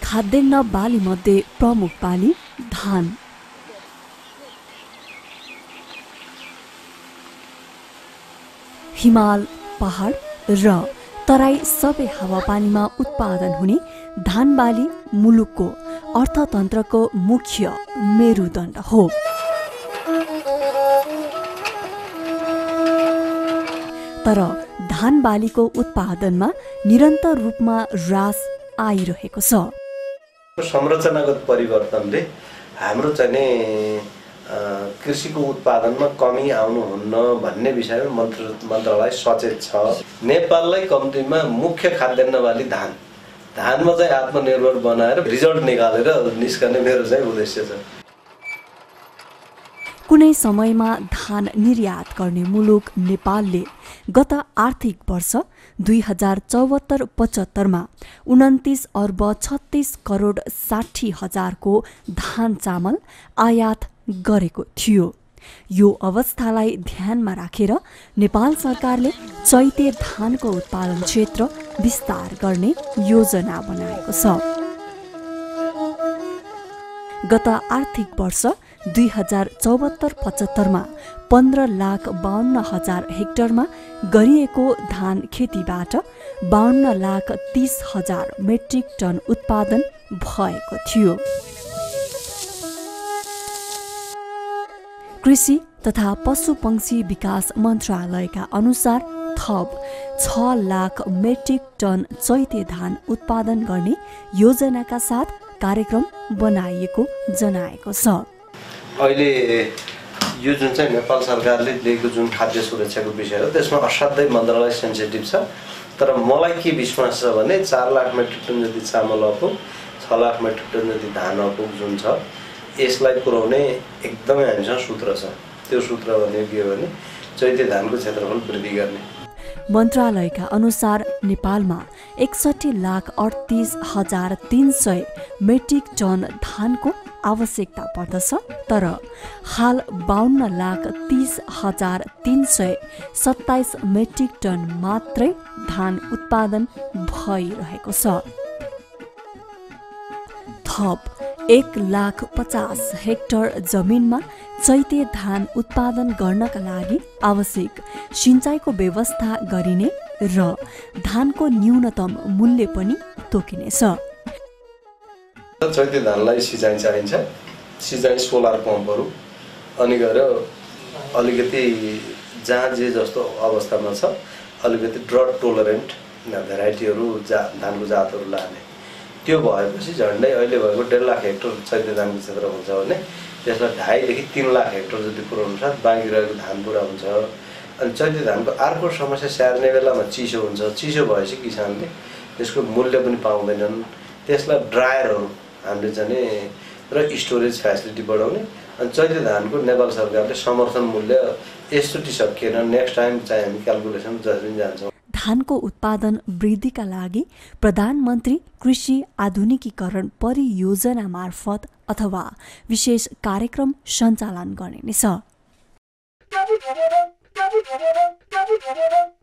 खाद्यान्न बाली मध्ये प्रमुख बाली धान। हिमाल, पहाड र तराई सबै हावापानीमा उत्पादन हुने धान बाली मुलुकको अर्थतन्त्रको मुख्य मेरुदण्ड हो। तर धान बालीको उत्पादनमा निरन्तर रूपमा ह्रास आइरहेको छ। संरचनागत परिवर्तनले हाम्रो चाहिँ कृषिको उत्पादनमा कमी आउनुहुन्न भन्ने विषयमा मन्त्रालय सचेत छ। नेपाललाई कम्तीमा मुख्य खाद्यान्न बाली धानमा चाहिँ आत्मनिर्भर बनाएर रिजल्ट निकालेर निस्कने मेरो चाहिँ उद्देश्य छ। कुनै समयमा धान निर्यात गर्ने मुलुक नेपालले गत आर्थिक वर्ष 2074-75 मा 29 अर्ब 36 करोड 60 हजारको धान चामल आयात गरेको थियो। यो अवस्थालाई ध्यानमा राखेर नेपाल सरकारले चैते धानको उत्पादन क्षेत्र विस्तार गर्ने योजना बनाएको छ। गत आर्थिक वर्ष 2074-75 मा 15,52,000 हेक्टरमा गरिएको धान खेतीबाट 52,30,000 मेट्रिक टन उत्पादन भएको थियो। कृषि तथा पशुपक्षी विकास मन्त्रालयका अनुसार थप 6 लाख मेट्रिक टन चैते धान उत्पादन गर्ने योजनाका साथ कार्यक्रम बनाइएको जनाएको छ। अहिले यो जुन चाहिँ नेपाल सरकारले दिएको जुन खाद्य सुरक्षाको विषय हो त्यसमा असाध्यै मन्त्रालय सेन्सिटिभ छ। तर मलाई के विश्वास छ भने 4 लाख मेट्रिक टन जति चामल अपुग, 6 लाख मेट्रिक टन जति धान अपुग जुन छ यसलाई पुर्याउने एकदमै हामीसँग सूत्र छ। त्यो सूत्र भनेको के हो भने चैते धानको क्षेत्रफल वृद्धि गर्ने। मन्त्रालयका अनुसार नेपालमा 61,38,300 मेट्रिक टन धानको आवश्यकता पर्दछ। तर हाल 52,30,327 मेट्रिक टन मात्रै धान उत्पादन भइरहेको छ। थप 1,50,000 हेक्टर जमिनमा चैते धान उत्पादन गर्नका लागि आवश्यक सिँचाइको व्यवस्था गरिने र धानको न्यूनतम मूल्य पनि तोकिनेछ। चैते धानलाई सिँचाइ चाहिन्छ। सिँचाइ सोलर पम्पहरू अनि गएर अलिकति जहाँ जे जस्तो अवस्थामा छ अलिकति ड्रट टोलरेन्ट भेराइटीहरू धानको जातहरू लाने। त्यो भएपछि झन्डै अहिले भएको 1.5 लाख हेक्टर चैते धानको क्षेत्र हुन्छ भने त्यसलाई 2.5 देखि 3 लाख हेक्टर जति पुर्याउनु साथ बाँकी रहेको धान पुरा हुन्छ। अनि चैते धानको अर्को समस्या स्याहार्ने बेलामा चिसो हुन्छ। चिसो भएपछि किसानले त्यसको मूल्य पनि पाउँदैनन्। त्यसलाई ड्रायरहरू हामीले चाहिँ र स्टोरेज फेसिलिटी बढाउने। अनि चैते धानको नेपाल सरकारले समर्थन मूल्य यसचोटि सकिएन, नेक्स्ट टाइम चाहिँ हामी क्यालकुलेसन जसरी जान्छौँ। धानको उत्पादन वृद्धिका लागि प्रधानमन्त्री कृषि आधुनिकीकरण परियोजना मार्फत अथवा विशेष कार्यक्रम सञ्चालन गरिनेछ।